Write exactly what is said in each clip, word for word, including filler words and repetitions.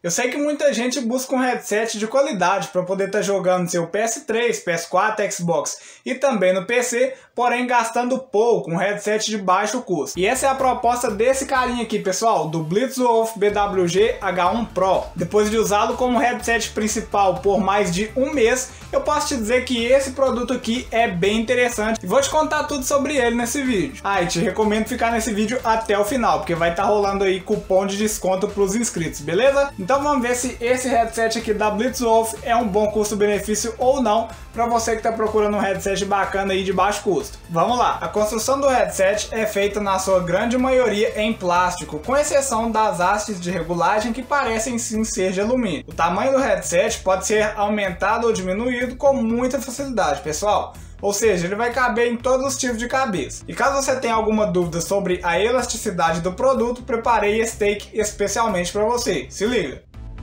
Eu sei que muita gente busca um headset de qualidade para poder estar tá jogando seu P S três, P S quatro, Xbox e também no P C, porém gastando pouco, um headset de baixo custo. E essa é a proposta desse carinha aqui, pessoal, do Blitzwolf B W G H um Pro. Depois de usá-lo como headset principal por mais de um mês, eu posso te dizer que esse produto aqui é bem interessante e vou te contar tudo sobre ele nesse vídeo. Ah, e te recomendo ficar nesse vídeo até o final, porque vai estar tá rolando aí cupom de desconto para os inscritos, beleza? Então vamos ver se esse headset aqui da Blitzwolf é um bom custo-benefício ou não para você que está procurando um headset bacana aí de baixo custo. Vamos lá! A construção do headset é feita na sua grande maioria em plástico, com exceção das hastes de regulagem que parecem sim ser de alumínio. O tamanho do headset pode ser aumentado ou diminuído com muita facilidade, pessoal. Ou seja, ele vai caber em todos os tipos de cabeça. E caso você tenha alguma dúvida sobre a elasticidade do produto, preparei esse take especialmente para você. Se liga!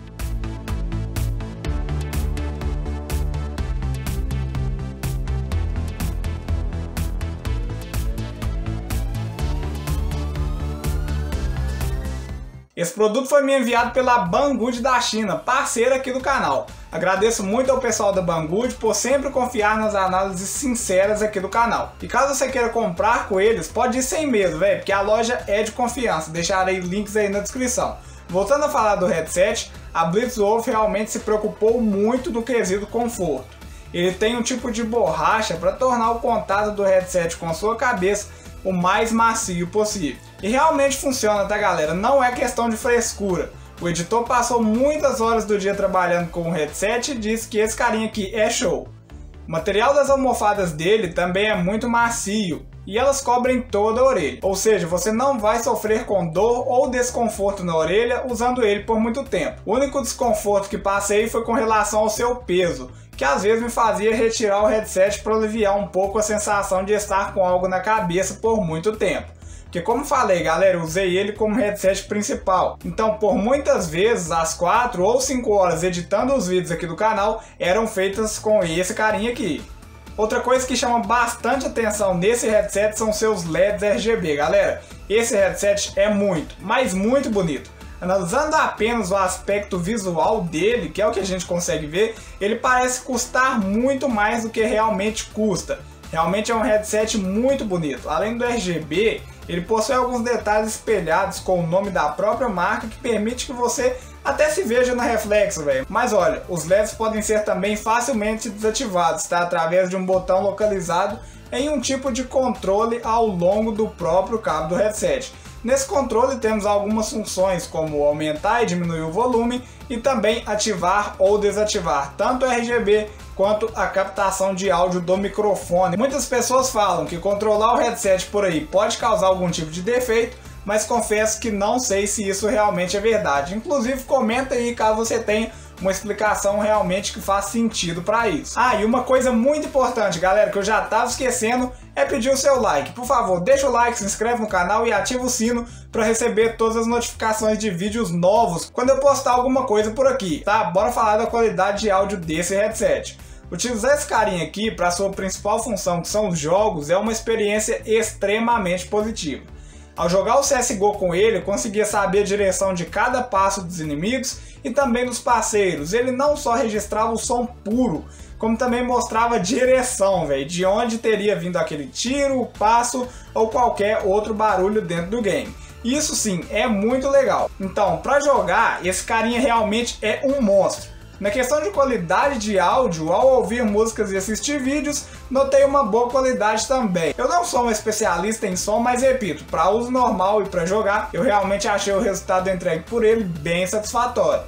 Esse produto foi me enviado pela Banggood da China, parceira aqui do canal. Agradeço muito ao pessoal da Banggood por sempre confiar nas análises sinceras aqui do canal. E caso você queira comprar com eles, pode ir sem medo, velho, porque a loja é de confiança. Deixarei links aí na descrição. Voltando a falar do headset, a Blitzwolf realmente se preocupou muito no quesito conforto. Ele tem um tipo de borracha para tornar o contato do headset com a sua cabeça o mais macio possível. E realmente funciona, tá, galera? Não é questão de frescura. O editor passou muitas horas do dia trabalhando com o headset e disse que esse carinha aqui é show. O material das almofadas dele também é muito macio e elas cobrem toda a orelha. Ou seja, você não vai sofrer com dor ou desconforto na orelha usando ele por muito tempo. O único desconforto que passei foi com relação ao seu peso, que às vezes me fazia retirar o headset para aliviar um pouco a sensação de estar com algo na cabeça por muito tempo. Porque como falei, galera, eu usei ele como headset principal. Então por muitas vezes as quatro ou cinco horas editando os vídeos aqui do canal eram feitas com esse carinha aqui. Outra coisa que chama bastante atenção nesse headset são seus L E Ds R G B, galera. Esse headset é muito, mas muito bonito. Analisando apenas o aspecto visual dele, que é o que a gente consegue ver, ele parece custar muito mais do que realmente custa. Realmente é um headset muito bonito. Além do R G B, ele possui alguns detalhes espelhados com o nome da própria marca que permite que você até se veja no reflexo, velho. Mas olha, os L E Ds podem ser também facilmente desativados, tá? Através de um botão localizado em um tipo de controle ao longo do próprio cabo do headset. Nesse controle temos algumas funções como aumentar e diminuir o volume e também ativar ou desativar tanto o R G B quanto a captação de áudio do microfone. Muitas pessoas falam que controlar o headset por aí pode causar algum tipo de defeito, mas confesso que não sei se isso realmente é verdade. Inclusive comenta aí caso você tenha uma explicação realmente que faz sentido para isso. Ah, e uma coisa muito importante, galera, que eu já estava esquecendo, é pedir o seu like. Por favor, deixa o like, se inscreve no canal e ativa o sino para receber todas as notificações de vídeos novos quando eu postar alguma coisa por aqui, tá? Bora falar da qualidade de áudio desse headset. Utilizar esse carinha aqui para sua principal função, que são os jogos, é uma experiência extremamente positiva. Ao jogar o C S G O com ele, eu conseguia saber a direção de cada passo dos inimigos e também dos parceiros. Ele não só registrava o som puro, como também mostrava a direção, véio, de onde teria vindo aquele tiro, passo ou qualquer outro barulho dentro do game. Isso sim, é muito legal. Então, para jogar, esse carinha realmente é um monstro. Na questão de qualidade de áudio, ao ouvir músicas e assistir vídeos, notei uma boa qualidade também. Eu não sou um especialista em som, mas repito, para uso normal e para jogar, eu realmente achei o resultado entregue por ele bem satisfatório.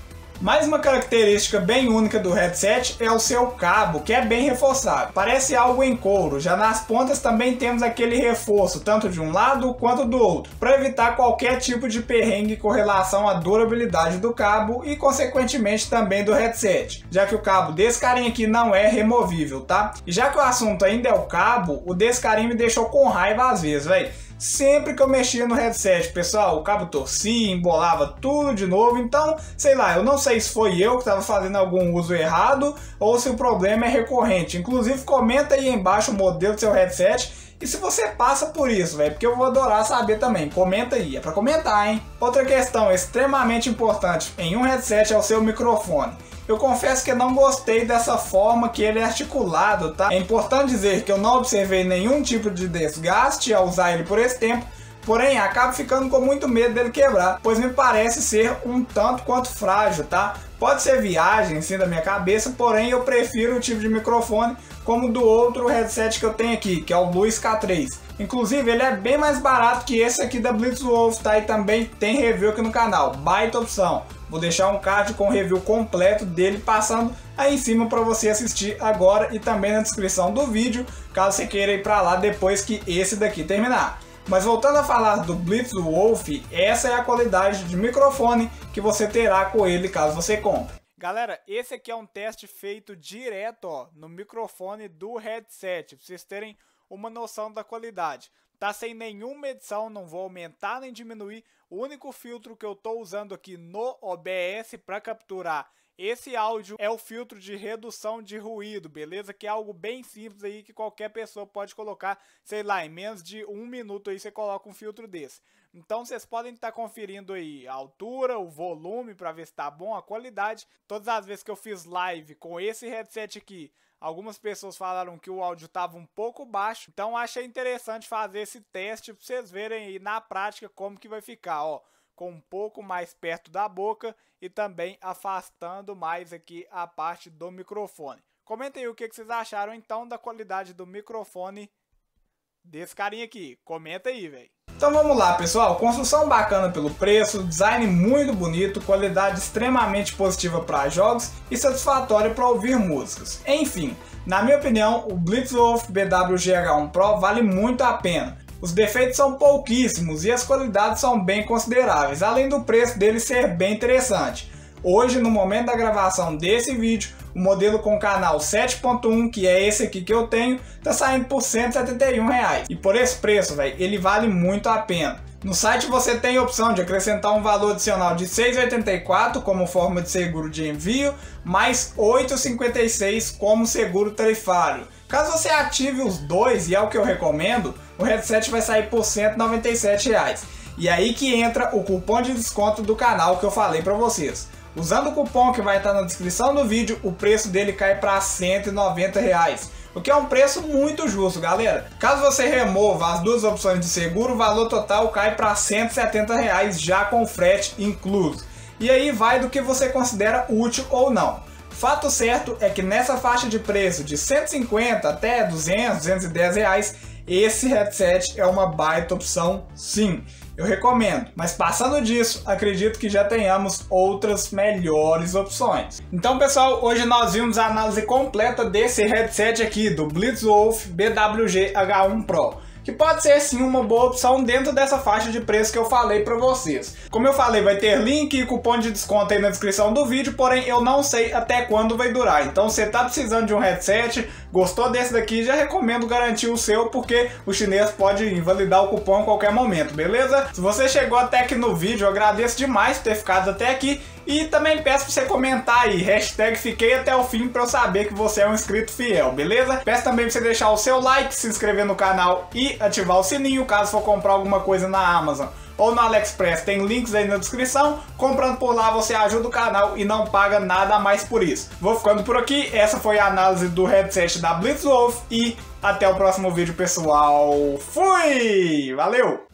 Mais uma característica bem única do headset é o seu cabo, que é bem reforçado. Parece algo em couro, já nas pontas também temos aquele reforço, tanto de um lado quanto do outro, para evitar qualquer tipo de perrengue com relação à durabilidade do cabo e consequentemente também do headset, já que o cabo desse carinha aqui não é removível, tá? E já que o assunto ainda é o cabo, o desse carinha me deixou com raiva às vezes, velho. Sempre que eu mexia no headset, pessoal, o cabo torcia, embolava tudo de novo, então, sei lá, eu não sei se foi eu que estava fazendo algum uso errado ou se o problema é recorrente. Inclusive, comenta aí embaixo o modelo do seu headset E se você passa por isso, velho, porque eu vou adorar saber também. Comenta aí, é pra comentar, hein? Outra questão extremamente importante em um headset é o seu microfone. Eu confesso que eu não gostei dessa forma que ele é articulado, tá? É importante dizer que eu não observei nenhum tipo de desgaste ao usar ele por esse tempo, porém acabo ficando com muito medo dele quebrar, pois me parece ser um tanto quanto frágil, tá? Pode ser viagem, sim, da minha cabeça, porém eu prefiro o tipo de microfone como do outro headset que eu tenho aqui, que é o Blue K três. Inclusive ele é bem mais barato que esse aqui da Blitzwolf, tá? E também tem review aqui no canal, baita opção. Vou deixar um card com o review completo dele passando aí em cima para você assistir agora e também na descrição do vídeo, caso você queira ir para lá depois que esse daqui terminar. Mas voltando a falar do Blitzwolf, essa é a qualidade de microfone que você terá com ele caso você compre. Galera, esse aqui é um teste feito direto ó, no microfone do headset, para vocês terem uma noção da qualidade. Tá sem nenhuma edição, não vou aumentar nem diminuir. O único filtro que eu tô usando aqui no O B S para capturar esse áudio é o filtro de redução de ruído, beleza? Que é algo bem simples aí que qualquer pessoa pode colocar, sei lá, em menos de um minuto aí você coloca um filtro desse. Então vocês podem estar conferindo aí a altura, o volume para ver se tá bom, a qualidade. Todas as vezes que eu fiz live com esse headset aqui, algumas pessoas falaram que o áudio estava um pouco baixo, então achei interessante fazer esse teste para vocês verem aí na prática como que vai ficar, ó, com um pouco mais perto da boca e também afastando mais aqui a parte do microfone. Comentem aí o que vocês acharam então da qualidade do microfone desse carinha aqui, comenta aí, velho. Então vamos lá, pessoal, construção bacana pelo preço, design muito bonito, qualidade extremamente positiva para jogos e satisfatória para ouvir músicas. Enfim, na minha opinião, o Blitzwolf B W G H um Pro vale muito a pena. Os defeitos são pouquíssimos e as qualidades são bem consideráveis, além do preço dele ser bem interessante. Hoje, no momento da gravação desse vídeo, o modelo com canal sete ponto um, que é esse aqui que eu tenho, tá saindo por cento e setenta e um reais. E por esse preço, velho, ele vale muito a pena. No site você tem a opção de acrescentar um valor adicional de seis reais e oitenta e quatro centavos como forma de seguro de envio, mais oito reais e cinquenta e seis centavos como seguro tarifário. Caso você ative os dois, e é o que eu recomendo, o headset vai sair por cento e noventa e sete reais. E aí que entra o cupom de desconto do canal que eu falei para vocês. Usando o cupom que vai estar na descrição do vídeo, o preço dele cai para cento e noventa reais. O que é um preço muito justo, galera. Caso você remova as duas opções de seguro, o valor total cai para cento e setenta reais já com frete incluso. E aí vai do que você considera útil ou não. Fato certo é que nessa faixa de preço de cento e cinquenta até duzentos, duzentos e dez reais, esse headset é uma baita opção sim. Eu recomendo, mas passando disso, acredito que já tenhamos outras melhores opções. Então pessoal, hoje nós vimos a análise completa desse headset aqui do Blitzwolf B W G H um Pro, que pode ser sim uma boa opção dentro dessa faixa de preço que eu falei para vocês. Como eu falei, vai ter link e cupom de desconto aí na descrição do vídeo, porém eu não sei até quando vai durar. Então se você tá precisando de um headset, gostou desse daqui, já recomendo garantir o seu, porque o chinês pode invalidar o cupom a qualquer momento, beleza? Se você chegou até aqui no vídeo, eu agradeço demais por ter ficado até aqui. E também peço pra você comentar aí, hashtag fiquei até o fim pra eu saber que você é um inscrito fiel, beleza? Peço também pra você deixar o seu like, se inscrever no canal e ativar o sininho caso for comprar alguma coisa na Amazon ou no AliExpress, tem links aí na descrição. Comprando por lá você ajuda o canal e não paga nada a mais por isso. Vou ficando por aqui, essa foi a análise do headset da Blitzwolf e até o próximo vídeo, pessoal. Fui! Valeu!